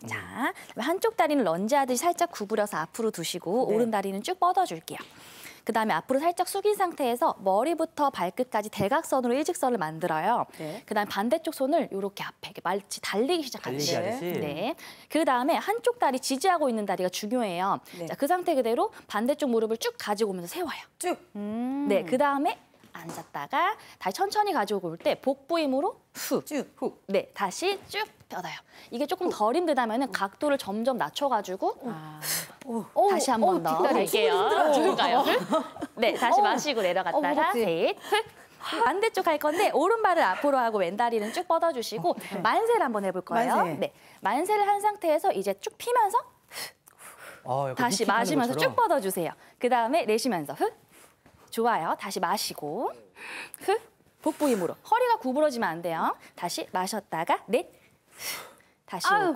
자, 한쪽 다리는 런지하듯이 살짝 구부려서 앞으로 두시고 네. 오른 다리는 쭉 뻗어줄게요. 그다음에 앞으로 살짝 숙인 상태에서 머리부터 발끝까지 대각선으로 일직선을 만들어요. 네. 그다음에 반대쪽 손을 이렇게 앞에 마치 달리기 시작하듯이. 달리기 하듯이? 네. 그다음에 한쪽 다리 지지하고 있는 다리가 중요해요. 네. 자, 그 상태 그대로 반대쪽 무릎을 쭉 가지고 오면서 세워요. 쭉. 네, 그다음에 앉았다가 다시 천천히 가지고 올 때 복부 힘으로 후. 쭉. 후. 네, 다시 쭉 뻗어요. 이게 조금 덜 힘들다면 각도를 점점 낮춰가지고 다시 한 번 더 갈게요. 좋을까요? 네, 다시 마시고 내려갔다가 무겁지? 셋, 후. 반대쪽 할 건데 오른발을 앞으로 하고 왼다리는 쭉 뻗어주시고 만세를 한번 해볼 거예요. 만세. 네, 만세를 한 상태에서 이제 쭉 피면서 약간 다시 킥하는 마시면서 것처럼. 쭉 뻗어주세요. 그 다음에 내쉬면서 후. 좋아요. 다시 마시고 후. 복부 힘으로. 허리가 구부러지면 안 돼요. 다시 마셨다가 넷. 다시